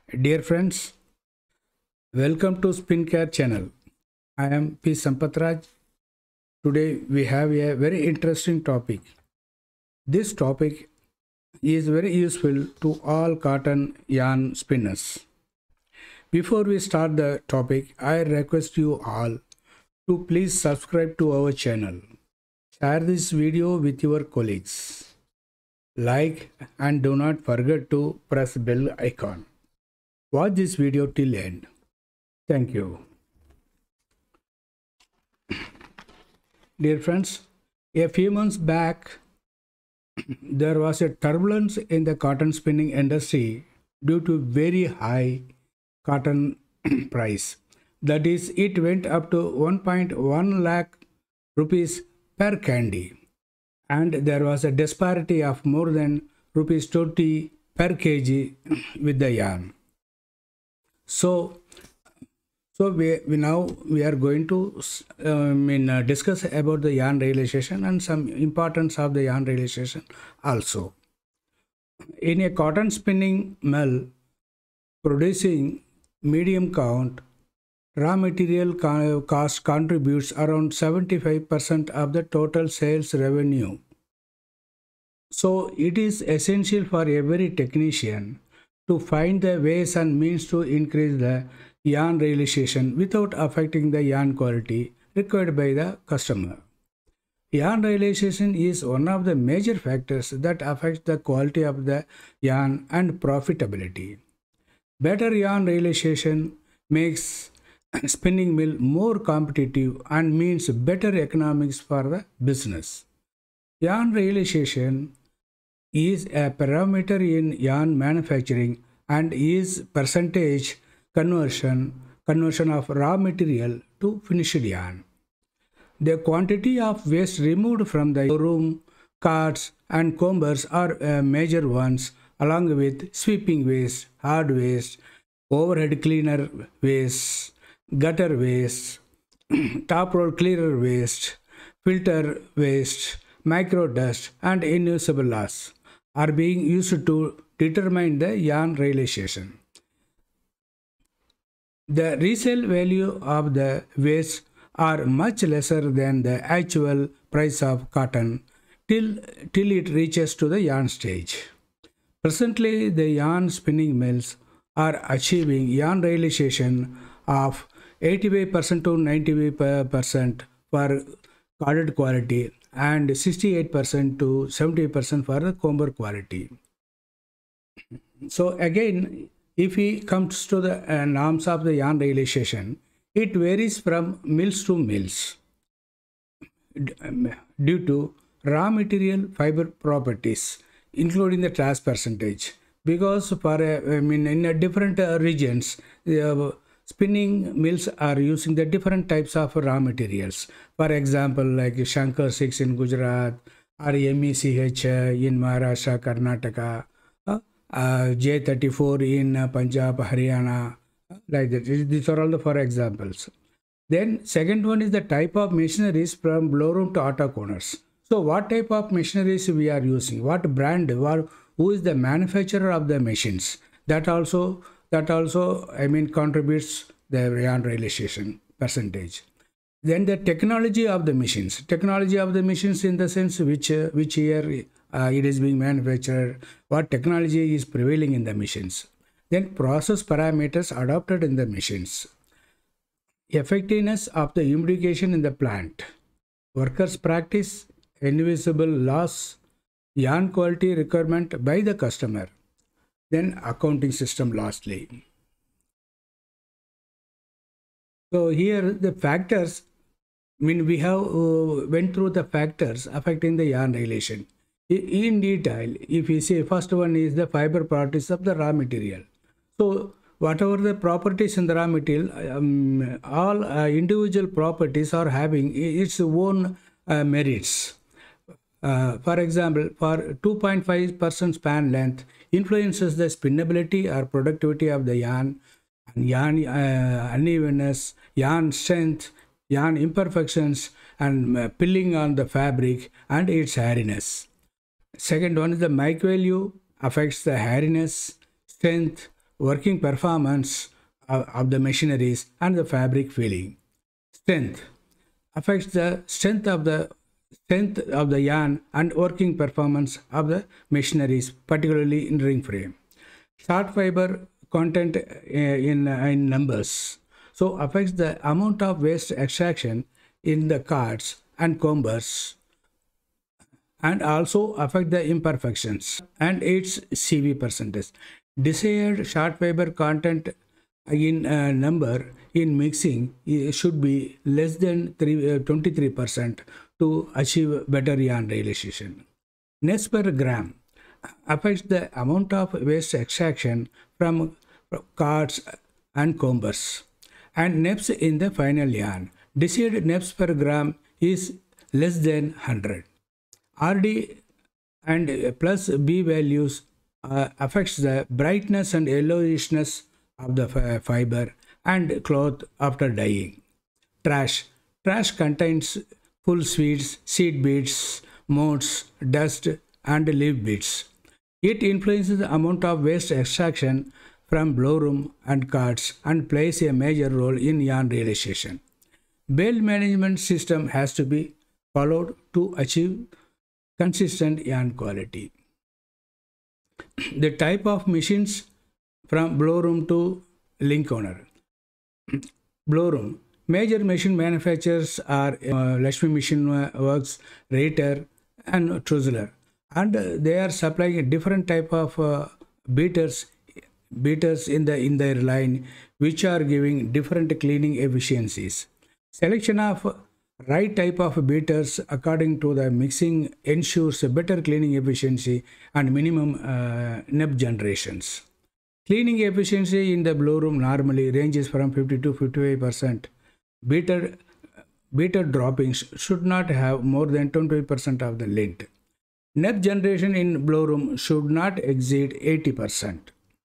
Dear friends, welcome to Spincare channel. I am P. Sampatraj. Today we have a very interesting topic. This topic is very useful to all cotton yarn spinners. Before we start the topic, I request you all to please subscribe to our channel. Share this video with your colleagues. Like and do not forget to press bell icon. Watch this video till end. Thank you. Dear friends, a few months back, there was a turbulence in the cotton spinning industry due to very high cotton price. That is, it went up to 1.1 lakh rupees per candy. And there was a disparity of more than rupees 20 per kg with the yarn. So we are going to discuss about the yarn realization and some importance of the yarn realization also. In a cotton spinning mill producing medium count, raw material cost contributes around 75% of the total sales revenue. So it is essential for every technician to find the ways and means to increase the yarn realization without affecting the yarn quality required by the customer. Yarn realization is one of the major factors that affects the quality of the yarn and profitability. Better yarn realization makes spinning mill more competitive and means better economics for the business. Yarn realization is a parameter in yarn manufacturing and is percentage conversion of raw material to finished yarn. The quantity of waste removed from the room, carts and combers are major ones, along with sweeping waste, hard waste, overhead cleaner waste, gutter waste, top roll clearer waste, filter waste, micro dust and inusable loss are being used to determine the yarn realization. The resale value of the waste are much lesser than the actual price of cotton till it reaches to the yarn stage. Presently, the yarn spinning mills are achieving yarn realization of 85% to 95% for carded quality and 68% to 70% for the comber quality. So again, if we comes to the norms of the yarn realization, it varies from mills to mills due to raw material fiber properties, including the trace percentage. Because for in different regions, spinning mills are using the different types of raw materials. For example, like Shankar 6 in Gujarat or MECH in Maharashtra, Karnataka, J34 in Punjab, Haryana, like that. These are all the four examples. Then second one is the type of machineries from blow room to auto corners. So what type of machineries we are using? What brand? Who is the manufacturer of the machines? That also contributes the yarn realization percentage. Then the technology of the machines. Technology of the machines in the sense which year it is being manufactured, what technology is prevailing in the machines. Then process parameters adopted in the machines. Effectiveness of the humidfication in the plant. Workers' practice, invisible loss, yarn quality requirement by the customer. Then accounting system lastly. So here the factors, we have went through the factors affecting the yarn realization. In detail, if we say first one is the fiber properties of the raw material. So whatever the properties in the raw material, all individual properties are having its own merits. For example, for 2.5% span length influences the spinnability or productivity of the yarn, and yarn unevenness, yarn strength, yarn imperfections, and pilling on the fabric and its hairiness. Second one is the mic value affects the hairiness, strength, working performance of the machineries and the fabric feeling. Strength affects the strength of the yarn and working performance of the machineries, particularly in ring frame. Short fiber content in numbers so affects the amount of waste extraction in the cards and combers, and also affect the imperfections and its CV percentage. Desired short fiber content in number in mixing should be less than 23% to achieve better yarn realization. Nets per gram affects the amount of waste extraction from cards and combers and NEPs in the final yarn. Desired NEPs per gram is less than 100. RD and plus B values affects the brightness and yellowishness of the fiber and cloth after dyeing. Trash contains full seeds, seed beads, motes, dust and leaf beads. It influences the amount of waste extraction from blowroom and cards and plays a major role in yarn realization. Bale management system has to be followed to achieve consistent yarn quality. The type of machines from blowroom to link owner. Blowroom. Major machine manufacturers are Lakshmi Machine Works, Raider and Truzzler, and they are supplying a different type of beaters in their line, which are giving different cleaning efficiencies. Selection of right type of beaters according to the mixing ensures a better cleaning efficiency and minimum neb generations. Cleaning efficiency in the blowroom normally ranges from 50 to 55%. Beater droppings should not have more than 25% of the lint. Neb generation in blowroom should not exceed 80%.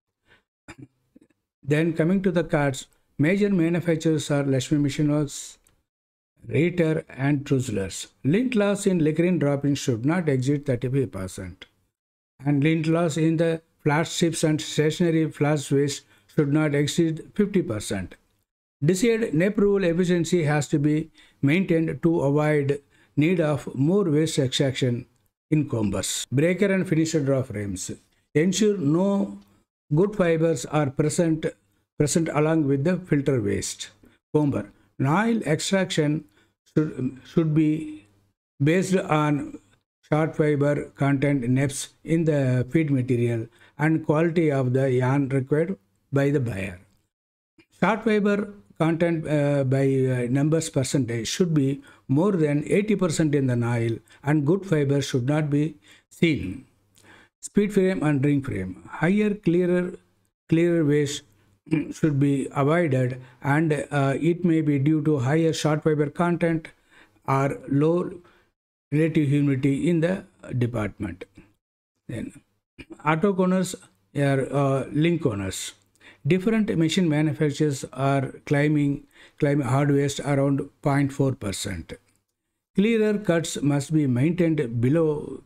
Then coming to the cards, major manufacturers are Lakshmi Machine Works, Raider and Truzzlers. Lint loss in Licrin droppings should not exceed 35%. And lint loss in the flat strips and stationary flash waste should not exceed 50%. Desired neb removal efficiency has to be maintained to avoid need of more waste extraction in combers. Breaker and finisher draw frames. Ensure no good fibers are present along with the filter waste. Comber. Noil extraction should be based on short fiber content NEPs in the feed material and quality of the yarn required by the buyer. Short fiber content by numbers percentage should be more than 80% in the Noil, and good fiber should not be seen. Speed frame and ring frame. Higher clearer waste should be avoided, and it may be due to higher short fiber content or low relative humidity in the department. Then auto owners are link owners. Different machine manufacturers are claiming hard waste around 0.4%. Clearer cuts must be maintained below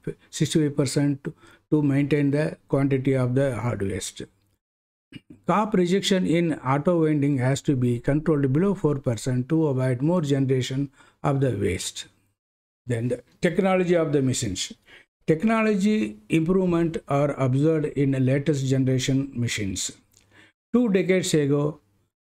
65% to maintain the quantity of the hard waste. Carb rejection in auto winding has to be controlled below 4% to avoid more generation of the waste. Then the technology of the machines. Technology improvement are observed in the latest generation machines. 2 decades ago,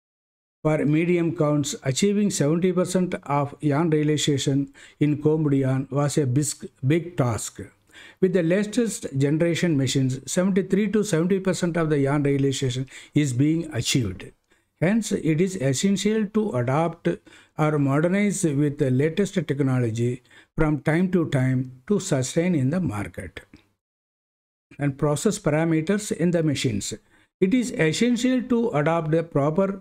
for medium counts, achieving 70% of yarn realization in combed yarn was a big task. With the latest generation machines, 73 to 70% of the yarn realization is being achieved. Hence, it is essential to adopt or modernize with the latest technology from time to time to sustain in the market. And process parameters in the machines. It is essential to adopt the proper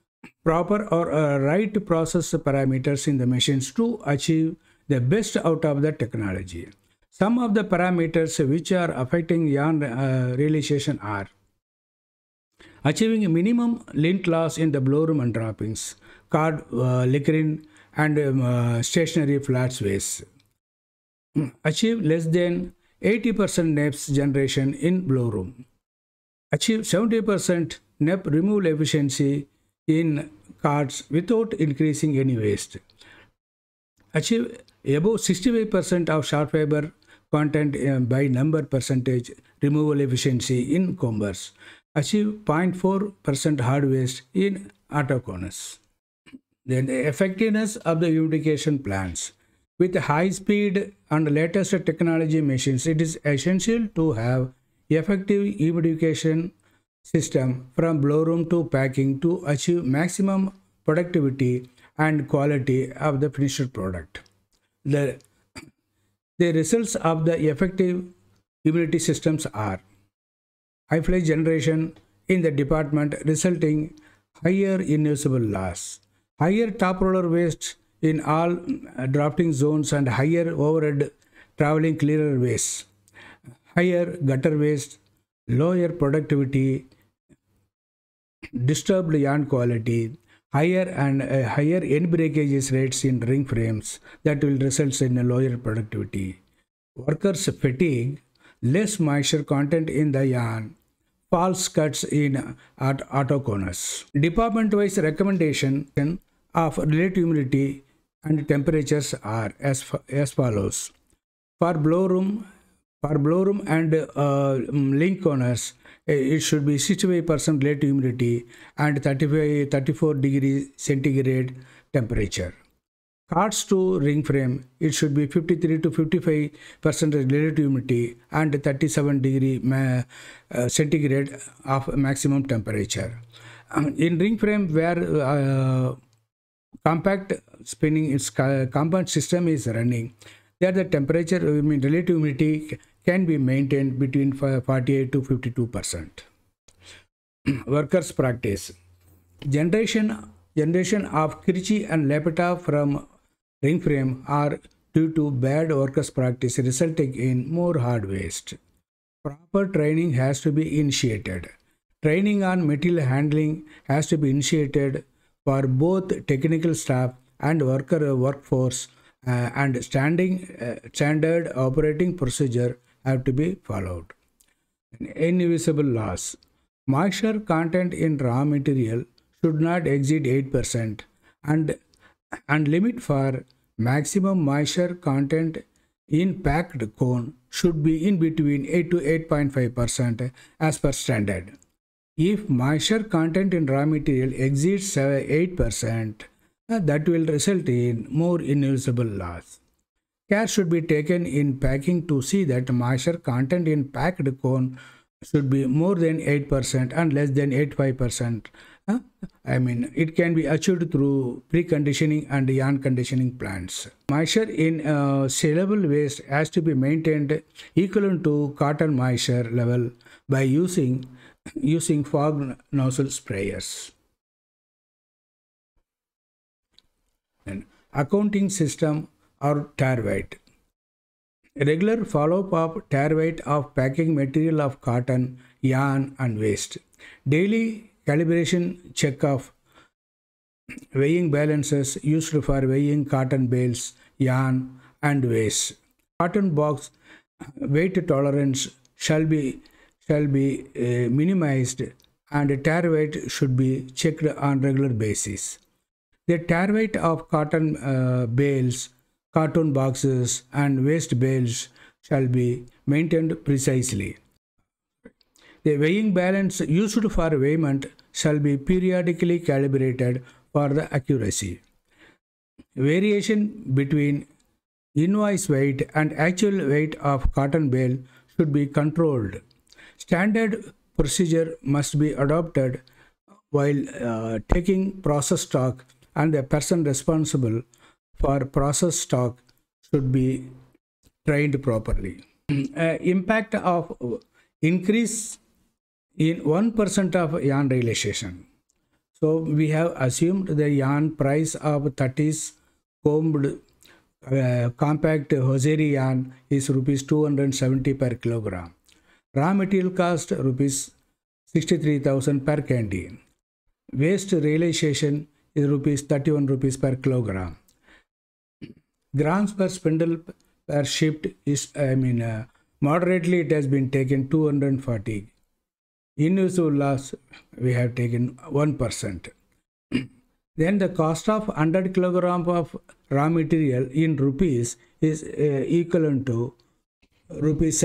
or right process parameters in the machines to achieve the best out of the technology. Some of the parameters which are affecting yarn realization are achieving minimum lint loss in the blowroom and droppings, card, Licrin and stationary flats waste. Achieve less than 80% NEPs generation in blowroom. Achieve 70% NEP removal efficiency in cards without increasing any waste. Achieve above 65% of short fiber content by number percentage removal efficiency in combers. Achieve 0.4% hard waste in autoconus. Then the effectiveness of the humidification plants. With high speed and latest technology machines, it is essential to have effective humidification system from blow room to packing to achieve maximum productivity and quality of the finished product. The, the results of the effective humidity systems are high fly generation in the department resulting higher inusable loss, higher top roller waste in all drafting zones and higher overhead traveling clearer waste, higher gutter waste, lower productivity, disturbed yarn quality, higher end breakages rates in ring frames that will result in a lower productivity. Workers fatigue, less moisture content in the yarn, false cuts in autoconus. Department-wise recommendation of relative humidity and temperatures are as follows. For blow room and link corners, it should be 65% relative humidity and 34 degrees centigrade temperature. Cards to ring frame, it should be 53 to 55% relative humidity and 37 degree centigrade of maximum temperature. In ring frame where compact spinning compound system is running, there the temperature, relative humidity can be maintained between 48 to 52%. Workers practice. Generation of Kirchi and Lepeta from ring frame are due to bad workers practice resulting in more hard waste. Proper training has to be initiated. Training on material handling has to be initiated for both technical staff and workforce, and standard operating procedure have to be followed. Invisible loss. Moisture content in raw material should not exceed 8% and limit for maximum moisture content in packed cone should be in between 8 to 8.5% as per standard. If moisture content in raw material exceeds 8%, that will result in more invisible loss. Care should be taken in packing to see that moisture content in packed cone should be more than 8% and less than 85%. It can be achieved through preconditioning and yarn conditioning plants. Moisture in saleable waste has to be maintained equivalent to cotton moisture level by using fog nozzle sprayers. And accounting system or tare weight. Regular follow-up of tare weight of packing material of cotton, yarn and waste. Daily calibration check of weighing balances used for weighing cotton bales, yarn and waste. Cotton box weight tolerance shall be minimized and tare weight should be checked on regular basis. The tare weight of cotton bales, carton boxes and waste bales shall be maintained precisely. The weighing balance used for weighment shall be periodically calibrated for the accuracy. Variation between invoice weight and actual weight of cotton bale should be controlled. Standard procedure must be adopted while taking process stock, and the person responsible for process stock should be trained properly. Impact of increase in 1% of yarn realization. So we have assumed the yarn price of 30s combed compact hosiery yarn is rupees 270 per kilogram. Raw material cost rupees 63,000 per candy. Waste realization is rupees 31 rupees per kilogram. Grams per spindle per shift is, moderately it has been taken 240. invisible loss we have taken 1%. Then the cost of 100 kilogram of raw material in rupees is equivalent to rupees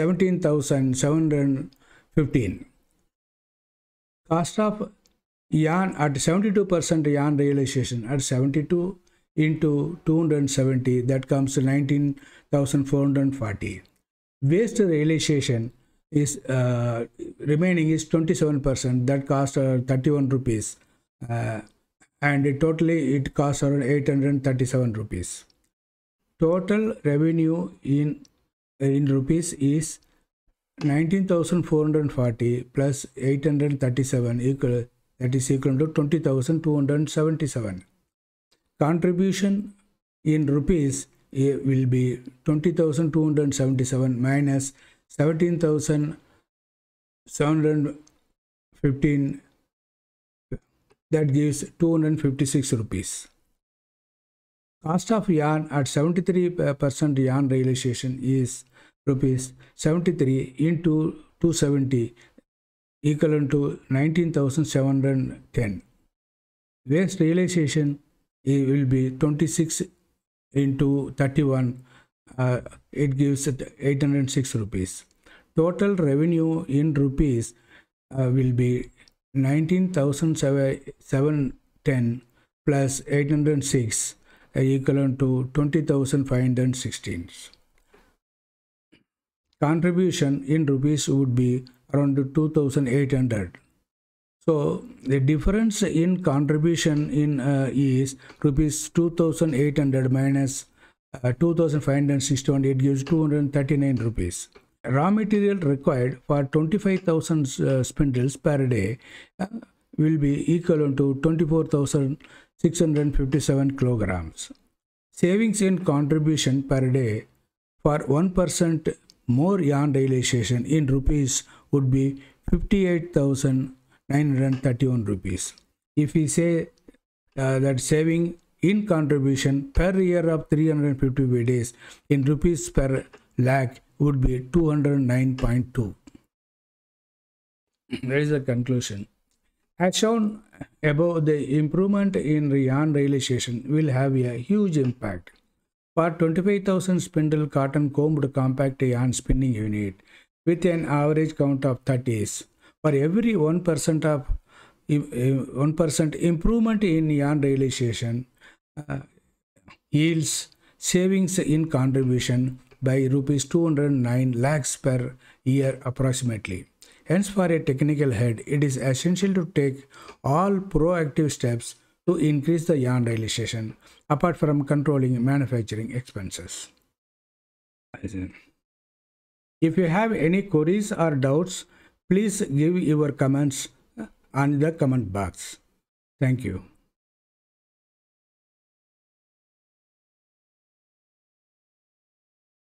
17,715. Cost of yarn at 72% yarn realization at 72 into 270, that comes to 19,440. Waste realization is remaining is 27%, that cost 31 rupees, and totally it costs around 837 rupees. Total revenue in rupees is 19,440 plus 837 equal, that is equal to 20,277. Contribution in rupees will be 20,277 minus 17,715, that gives 256 rupees. Cost of yarn at 73% yarn realization is rupees 73 into 270 equivalent to 19,710. Waste realization will be 26 into 31, it gives 806 rupees. Total revenue in rupees will be 19,710 plus 806 equivalent to 20,516. Contribution in rupees would be around 2,800. So the difference in contribution in is rupees 2,800 minus 2,561, it gives 239 rupees. Raw material required for 25,000 spindles per day will be equivalent to 24,657 kilograms. Savings in contribution per day for 1% more yarn realization in rupees would be 58,931 rupees. If we say that saving in contribution per year of 350 days in rupees per lakh would be 209.2. That is the conclusion. As shown above, the improvement in yarn realization will have a huge impact. For 25,000 spindle cotton combed compact yarn spinning unit with an average count of 30s, for every 1% of 1% improvement in yarn realization yields savings in contribution by rupees 209 lakhs per year approximately. Hence, for a technical head, it is essential to take all proactive steps to increase the yarn realization apart from controlling manufacturing expenses. If you have any queries or doubts, please give your comments on the comment box. Thank you.